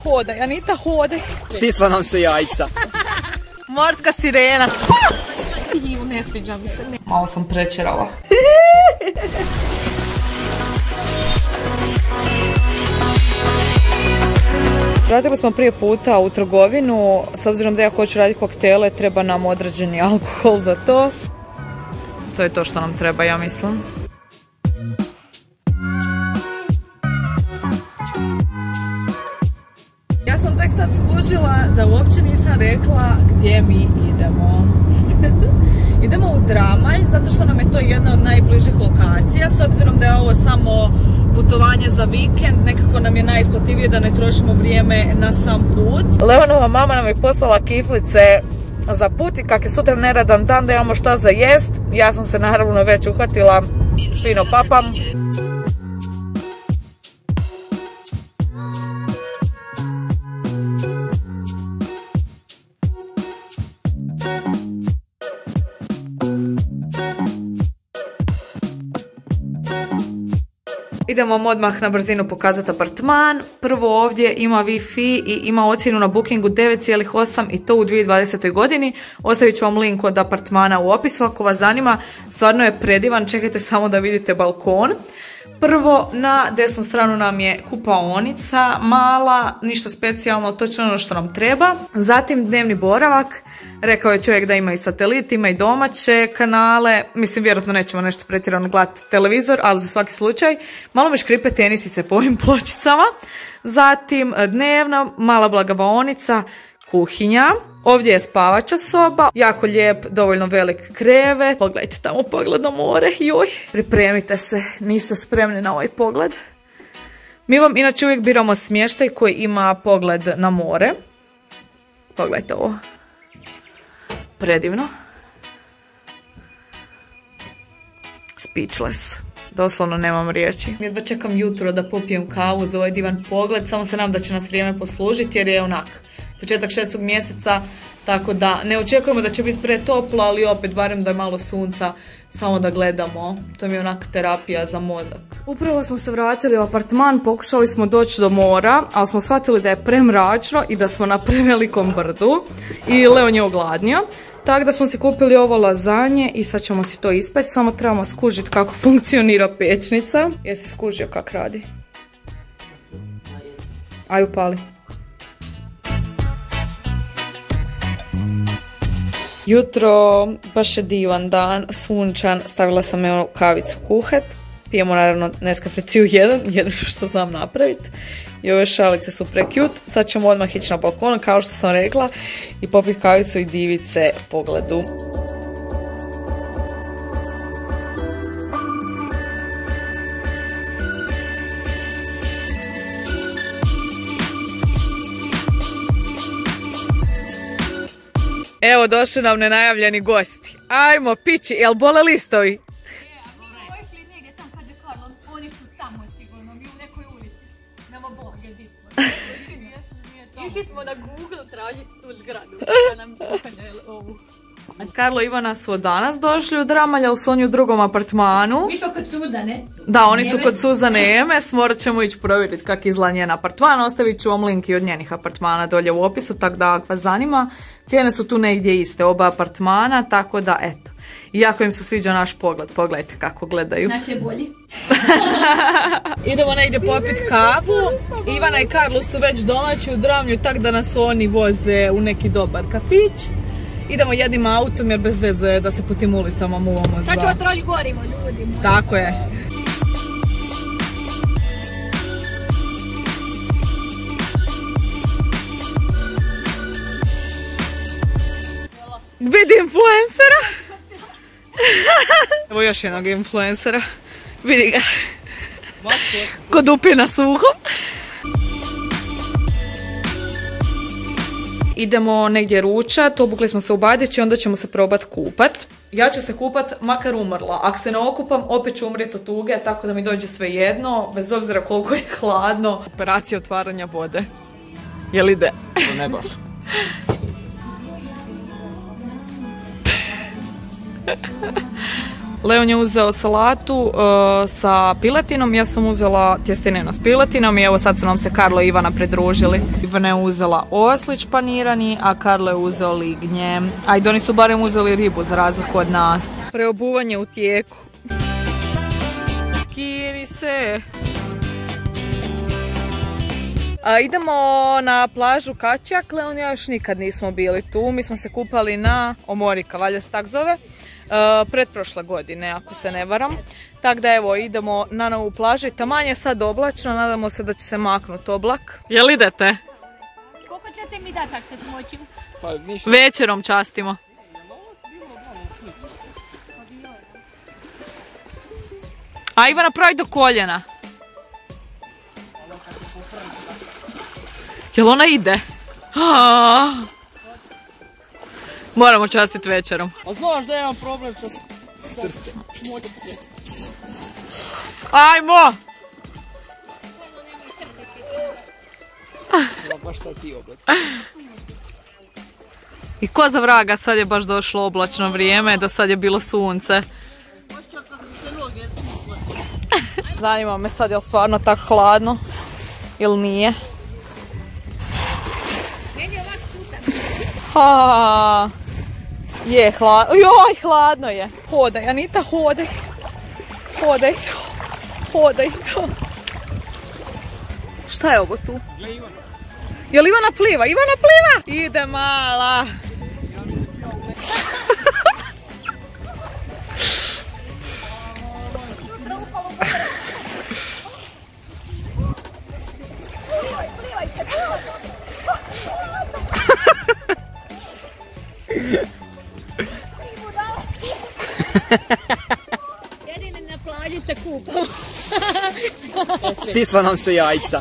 Hodaj, Anita, hodaj. Stisla nam se jajca. Morska sirena. Ne sviđa mi se. Malo sam prečerala. Vratili smo prije puta u trgovinu. S obzirom da ja hoću raditi koktele, treba nam određeni alkohol za to. To je to što nam treba, ja mislim. Ja sam tek sad skužila da uopće nisam rekla gdje mi idemo. Idemo u Dramalj, zato što nam je to jedna od najbližih lokacija. S obzirom da je ovo samo putovanje za vikend, nekako nam je najisplativije da ne trošimo vrijeme na sam put. Leonova mama nam je poslala kiflice za put i kak je sutra neradan dan da imamo šta za jest. Ja sam se naravno već uhvatila, fino papam. Idemo vam odmah na brzinu pokazati apartman. Prvo ovdje ima Wi-Fi i ima ocjenu na Bookingu 9,8 i to u 2020. godini. Ostavit ću vam link od apartmana u opisu ako vas zanima. Stvarno je predivan, čekajte samo da vidite balkon. Prvo, na desnu stranu nam je kupaonica, mala, ništa specijalno, točno ono što nam treba. Zatim dnevni boravak, rekao je čovjek da ima i satelit, ima i domaće kanale, mislim vjerojatno nećemo nešto pretjerano gledati televizor, ali za svaki slučaj. Malo me škripe tenisice po ovim pločicama. Zatim dnevna, mala blagavaonica, kuhinja. Ovdje je spavača soba, jako lijep, dovoljno velik krevet. Pogledajte tamo pogled na more, joj. Pripremite se, niste spremni na ovaj pogled. Mi vam inače uvijek biramo smještaj koji ima pogled na more. Pogledajte ovo. Predivno. Speechless. Doslovno nemam riječi. Jedva čekam jutro da popijem kavu za ovaj divan pogled, samo se nadam da će nas vrijeme poslužiti jer je onak početak 6. mjeseca, tako da ne očekujemo da će biti pretoplo, ali opet barem da je malo sunca, samo da gledamo. To mi je onak terapija za mozak. Upravo smo se vratili u apartman, pokušali smo doći do mora, ali smo shvatili da je premračno i da smo na prevelikom brdu i Leon je ogladnio. Tako da smo si kupili ovo lazanje i sad ćemo si to ispeć, samo trebamo skužiti kako funkcionira pečnica. Jesi skužio kak radi? Aj upali. Jutro, baš je divan dan, sunčan, stavila sam evo kavicu kuhet. Pijemo naravno Nescafe 3 u 1, jedno što znam napraviti. I ove šalice su pre-cute. Sad ćemo odmah ići na balkon, kao što sam rekla, i popiti kavicu i diviti se pogledu. Evo došli nam nenajavljeni gosti. Ajmo pići, jel bole listovi? Išli smo na Google tražiti tu zgradu, da nam pokaže ovu. Karlo i Ivana su od danas došli u Dramalj, ali su oni u drugom apartmanu. Mi smo kod Suzane. Da, oni su kod Suzane Emes, morat ćemo ići provjeriti kak izgleda njen apartman. Ostavit ću vam link i od njenih apartmana dolje u opisu, tako da ako vas zanima. Cijene su tu negdje iste, oba apartmana, tako da eto. Iako im se sviđa naš pogled, pogledajte kako gledaju. Naš je bolji. Idemo negdje popiti kavu. Ivana i Karlo su već domaći u Dramlju, tako da nas oni voze u neki dobar kafić. Idemo jednim autom jer bez veze da se po tim ulicama muvamo zva. Sad ćemo trolji gorimo ljudi. Tako je. Vidi influencera. Evo još jednog influencera. Vidi ga. Kod upije na suho. Idemo negdje ručat, obukli smo se u Badić i onda ćemo se probat kupat. Ja ću se kupat makar umrla. Ako se ne okupam, opet ću umrijeti od tuge, tako da mi dođe sve jedno, bez obzira koliko je hladno. Operacija otvaranja vode. Jel ide? Ne baš. Leon je uzeo salatu sa piletinom, ja sam uzela tjesteninu s piletinom i evo sad su nam se Karlo i Ivana pridružili. Ivana je uzela oslić panirani, a Karlo je uzeo lignje. Ajde, oni su barem uzeli ribu za razliku od nas. Preobuvanje u tijeku. Kiri se! Idemo na plažu Kačak, Leon ja još nikad nismo bili tu, mi smo se kupali na Omorika, valjda se tak zove, pretprošle godine ako se ne varam. Tako da evo idemo na novu plažu i taman je sad oblačno, nadamo se da će se maknuti oblak. Jel idete? Koliko ćete mi dati tak se smočim? Večerom častimo. A Ivana pravi do koljena. Jel ona ide? Moramo častiti večerom. A znaš da imam problem sa srcem? Ajmo! Baš sad ti oblaci. I ko za vraga, sad je baš došlo oblačno vrijeme, do sad je bilo sunce. Zanima me sad je li stvarno tako hladno ili nije. Je hladno, joj hladno je. Hodaj Anita, hodaj. Hodaj. Hodaj. Šta je ovo tu? Jel Ivana pliva? Ivana pliva! Ide mala. Jedini na plaži se kupao. Stisla nam se jajca.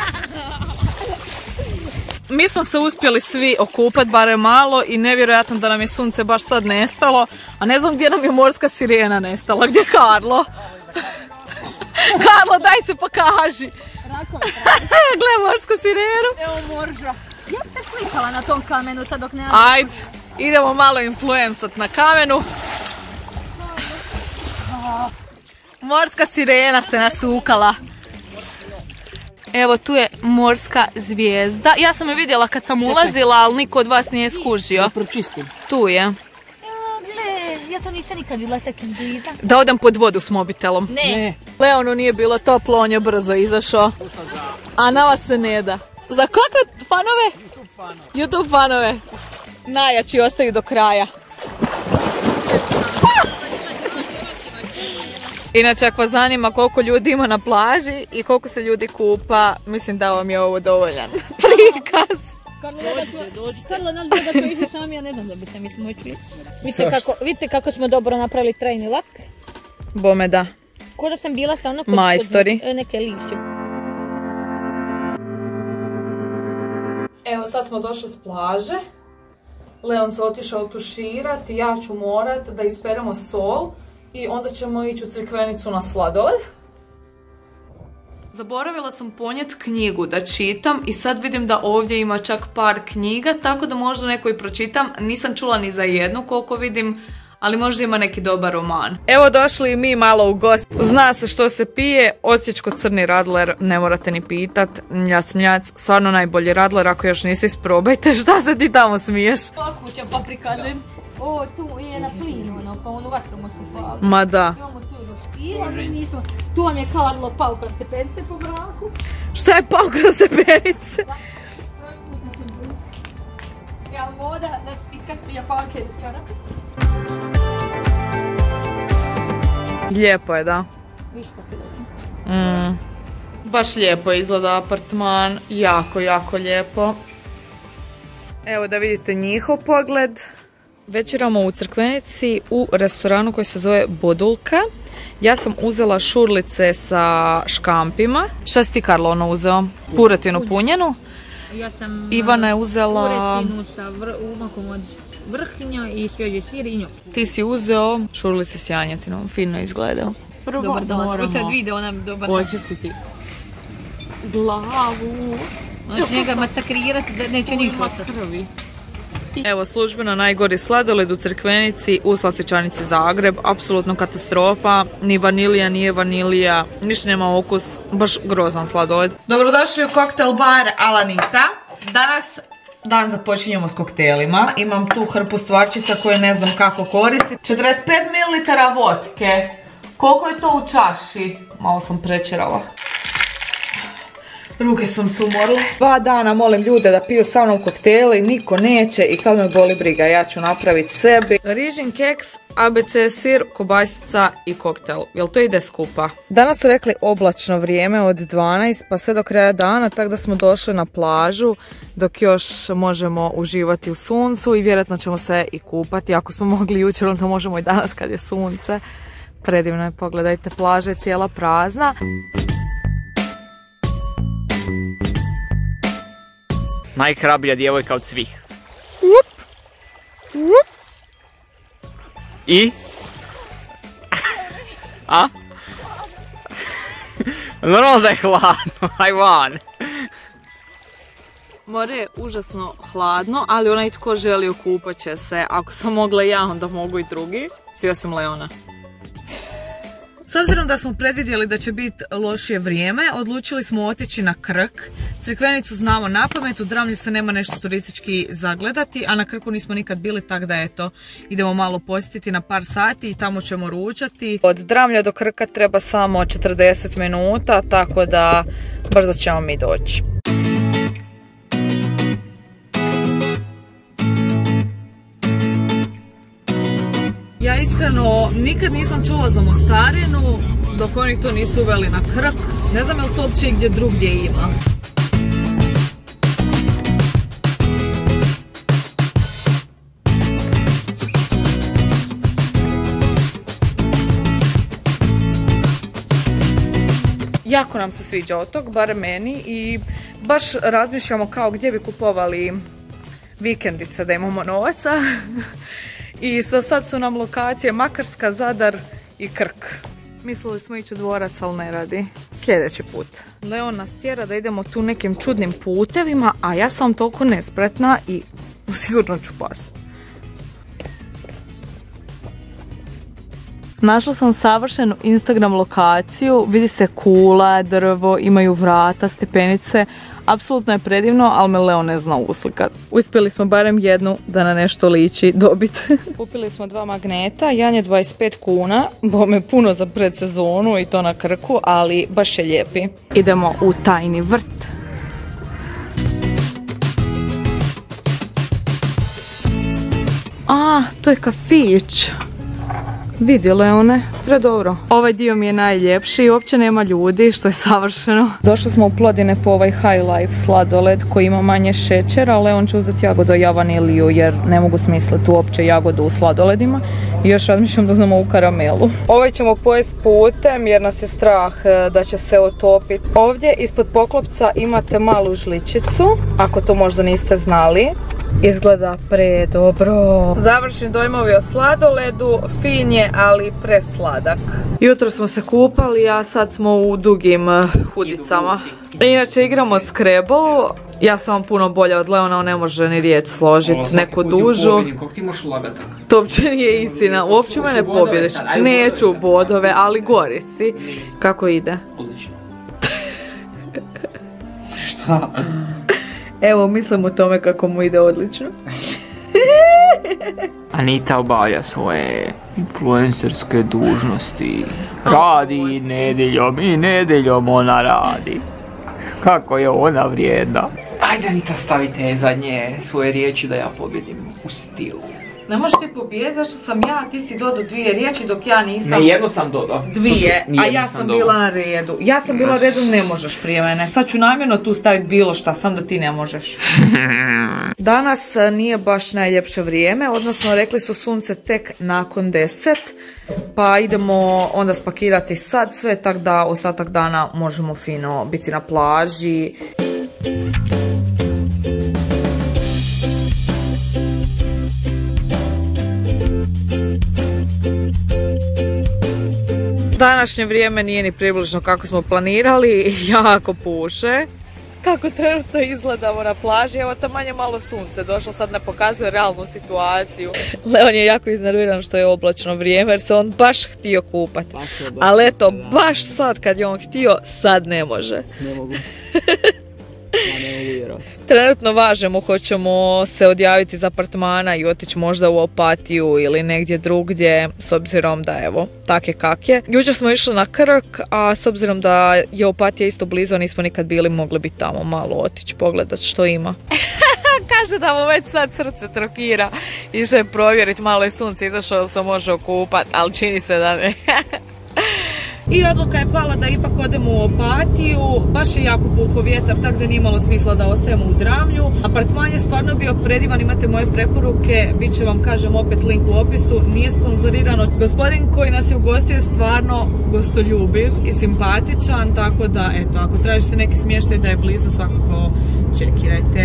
Mi smo se uspjeli svi okupati, barem malo, i nevjerojatno da nam je sunce baš sad nestalo. A ne znam gdje nam je morska sirena nestala. Gdje je Karlo? Karlo, daj se pokaži. Gle morsku sirenu. Evo morža. Ja bi se slikala na tom kamenu sad dok ne... Ajde, idemo malo influencat na kamenu. Morska sirena se nasukala. Evo tu je morska zvijezda. Ja sam je vidjela kad sam ulazila, ali niko od vas nije skužio. Pročistim. Tu je. Gle, ja to nisam nikad vidjela tak izbliza. Da odem pod vodu s mobitelom. Ne. Leonu nije bilo toplo, on je brzo izašao. A na vas se ne da. Za kakve fanove? YouTube fanove. Najjači ostaju do kraja. Inače, ako vas zanima koliko ljudi ima na plaži i koliko se ljudi kupa, mislim da vam je ovo dovoljan prikaz. Karlo, nas da smo išli sami, ja ne znam da bi se mi smučili. Vidite kako smo dobro napravili trajni lak. Bome da. Ko da sam bila stavno kod majstori. Neke lišće. Evo sad smo došli s plaže. Leon se otišao tuširati, ja ću morat da isperemo sol. I onda ćemo ići u Crikvenicu na sladoled. Zaboravila sam ponijeti knjigu da čitam i sad vidim da ovdje ima čak par knjiga, tako da možda neko i pročitam. Nisam čula ni za jednu koliko vidim, ali možda ima neki dobar roman. Evo došli i mi malo u gost. Zna se što se pije, osječko-crni radler, ne morate ni pitat. Mljac, mljac, stvarno najbolji radler, ako još niste isprobajte. Šta se ti tamo smiješ? Pakuća pa prikazujem. O, tu je na plinu, ono, pa onu vatru možemo paliti. Ma da. Imamo tu roškire, nismo. Tu vam je Karlo pao kroz stepenice po mraku. Šta je pao kroz stepenice? Ja voda, da ti kako ja pao kjer čarape. Lijepo je, da. Viš kako je. Baš lijepo izgleda apartman, jako, jako lijepo. Evo da vidite njihov pogled. Večeramo u Crkvenici u restoranu koji se zove Bodulka. Ja sam uzela šurlice sa škampima. Šta si ti, Karlo, ono uzeo? Puretinu punjenu. Ja sam Ivana je uzela puretinu sa umakom od vrhnja i svježi sir i njoj. Ti si uzeo šurlice s janjetinom, fino izgledao. Prvo Dobar dan, moramo sad video nam dobar dan. očistiti glavu. Znači njega masakrirati da neće ništa ostati. Evo službeno najgori sladoled u Crikvenici u slastičarnici Zagreb. Apsolutno katastrofa. Ni vanilija, nije vanilija, ništa nema okus. Baš grozan sladoled. Dobrodošli u koktel bar Alanita. Danas dan započinjemo s koktelima. Imam tu hrpu stvarčica koje ne znam kako koristiti. 45 ml vodke. Koliko je to u čaši? Malo sam prečerala. Ruke su mi se umorile. 2 dana molim ljude da piju sa mnom kokteli, niko neće i sad me boli briga, ja ću napraviti sebi. Rižin keks, ABC sir, kobasica i koktel. Jel to ide skupa? Danas su rekli oblačno vrijeme od 12 pa sve do kraja dana, tako da smo došli na plažu dok još možemo uživati u suncu i vjerojatno ćemo se i kupati. Ako smo mogli jučer, onda možemo i danas kad je sunce. Predivno je, pogledajte, plaža je cijela prazna. Najhrabrija djevojka od svih. I? A? Normalno da je hladno, hajvan. More je užasno hladno, ali onaj tko želi okupat će se. Ako sam mogla ja, onda mogu i drugi. Svi osim Leona. S obzirom da smo predvidjeli da će biti lošije vrijeme, odlučili smo otići na Krk. Crikvenicu znamo napamet, u Dramlju se nema nešto turistički zagledati, a na Krku nismo nikad bili, tako da eto, idemo malo posjetiti na par sati i tamo ćemo ručati. Od Dramlja do Krka treba samo 40 minuta, tako da brzo ćemo mi doći. Ja iskreno nikad nisam čula za mostarinu dok oni to nisu uveli na Krk. Ne znam je li to uopće i gdje drugdje ima. Jako nam se sviđa otok, barem meni, i baš razmišljamo kao gdje bi kupovali vikendice da imamo novaca. I sad su nam lokacije Makarska, Zadar i Krk. Mislili smo ići u dvorac, ali ne radi. Sljedeći put. Leon nas tjera da idemo tu nekim čudnim putevima, a ja sam toliko nespretna i sigurno ću pasiti. Našla sam savršenu Instagram lokaciju, vidi se kula, drvo, imaju vrata, stepenice. Apsolutno je predivno, ali me Leo ne zna uslikat. Uspjeli smo barem jednu da na nešto liči dobiti. Kupili smo 2 magneta, jedan je 25 kuna, bome puno za predsezonu i to na Krku, ali baš je lijepi. Idemo u tajni vrt. A, to je kafić. Vidi Leone, predobro. Ovaj dio mi je najljepši i uopće nema ljudi, što je savršeno. Došli smo u Plodine po ovaj High Life sladoled koji ima manje šećera. Leon će uzeti jagodu, ja vaniliju jer ne mogu smisliti uopće jagodu u sladoledima. I još razmišljam da znamo u karamelu. Ovaj ćemo pojesti putem jer nas je strah da će se otopiti. Ovdje ispod poklopca imate malu žličicu, ako to možda niste znali. Izgleda predobro. Završni dojmovi o sladoledu, fin je, ali presladak. Jutro smo se kupali, a sad smo u dugim hudicama. Inače igramo Scrabble. Ja sam puno bolja od Leona, on ne može ni riječ složiti, neku dužu. Kako ti možeš lagati tako? To uopće nije istina, uopće mene pobjediš. Neću bodove, ali gori si. Kako ide? Odlično. Šta? Evo, mislim o tome kako mu ide odlično. Anita obavlja svoje influencerske dužnosti. Radi nedjeljom i nedjeljom ona radi. Kako je ona vrijedna. Ajde Anita, stavite zadnje svoje riječi da ja pobjedim u stilu. Ne možeš ti pobijediti, zašto sam ja, ti si dodao 2 riječi dok ja nisam. Ne, jednu sam dodao. 2, a ja sam bila na redu. Ja sam bila na redu, ne možeš prije mene. Sad ću namjerno tu staviti bilo šta, sam da ti ne možeš. Danas nije baš najljepše vrijeme, odnosno rekli su sunce tek nakon 10. Pa idemo onda spakirati sad sve, tako da ostatak dana možemo fino biti na plaži. Današnje vrijeme nije ni približno kako smo planirali, jako puše. kako trenutno izgledamo na plaži. Evo tamo je malo sunce došlo, sad ne pokazuje realnu situaciju. Leon je jako iznerviran što je oblačno vrijeme jer se on baš htio kupati. Ali eto, baš sad kad je on htio, sad ne može. Ne mogu. Trenutno važemo, hoćemo se odjaviti iz apartmana i otići možda u Opatiju ili negdje drugdje, s obzirom da evo, tak je kak je. Jučer smo išli na Krk, a s obzirom da je Opatija isto blizu, nismo nikad bili, mogli bi tamo malo otići, pogledat što ima. Kaže da mu već sad srce trokira, išao je provjeriti, malo je sunce izašao da se može okupat, ali čini se da ne. I odluka je pala da ipak odemo u Opatiju, baš je jako puhao vjetar, tako da nije imalo smisla da ostajemo u Dramlju. Apartman je stvarno bio predivan, imate moje preporuke, bit će vam, kažem, opet link u opisu, nije sponzorirano. Gospodin koji nas je ugostio je stvarno gostoljubiv i simpatičan, tako da, eto, ako tražite neki smještaj da je blizu, svakako čekirajte.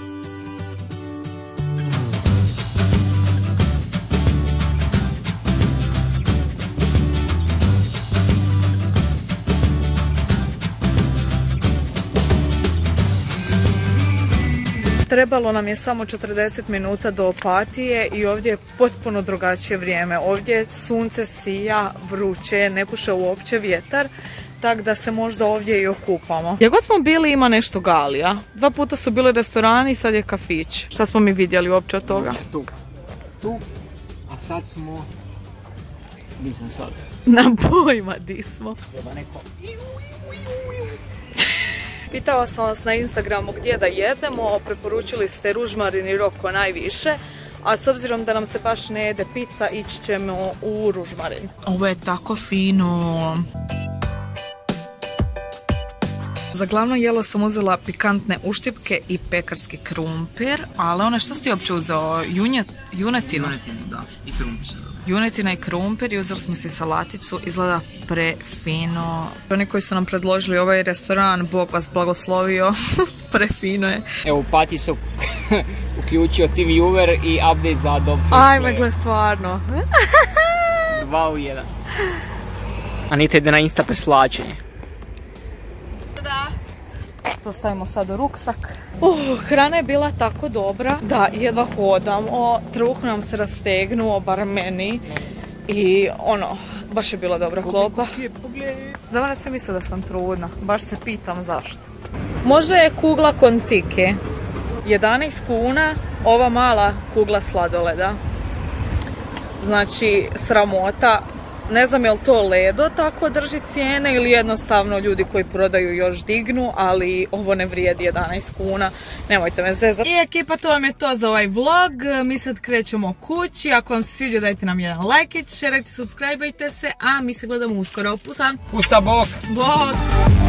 Trebalo nam je samo 40 minuta do Opatije i ovdje je potpuno drugačije vrijeme. Ovdje sunce sija, vruće, ne puše uopće vjetar, tako da se možda ovdje i okupamo. Gdje god smo bili ima nešto galija. 2 puta su bili restorani, sad je kafić. Šta smo mi vidjeli uopće od toga? Tu, a sad smo... Nisam sad. Na pojma di smo. Treba neko... Pitala sam vas na Instagramu gdje da jedemo, preporučili ste Ružmarin i Roko najviše, a s obzirom da nam se baš ne jede pizza, ići ćemo u Ružmarin. Ovo je tako fino. Za glavno jelo sam uzela pikantne uštipke i pekarski krumpir, ali one što si ti uopće uzeo? Junetinu? Junetinu, da, i krumpir. Junetina i krumpir i uzeli smo si salaticu, izgleda prefino. Oni koji su nam predložili ovaj restoran, Bog vas blagoslovio, prefino je. Evo, Pati se uključio TV Viewer i update za Dog Fest. Ajme, gle, stvarno. 2 u 1. Anita ide na Insta preslačenje. Da. To stavimo sad u ruksak. Hrana je bila tako dobra da jedva hodamo, truh nam se rastegnuo, bar meni. I ono, baš je bila dobra klopa. Za mene se misle da sam trudna, baš se pitam zašto. Može je kugla kontike, 11 kuna, ova mala kugla sladoleda. Znači, sramota. Ne znam je li to Ledo tako drži cijene ili jednostavno ljudi koji prodaju još dignu, ali ovo ne vrijedi 11 kuna. Nemojte me zezati. I ekipa, to vam je to za ovaj vlog. Mi sad krećemo kući. Ako vam se sviđa, dajte nam jedan like, šerajte, subscribeajte se, a mi se gledamo uskoro. Pusa! Pusa, bok! Bok!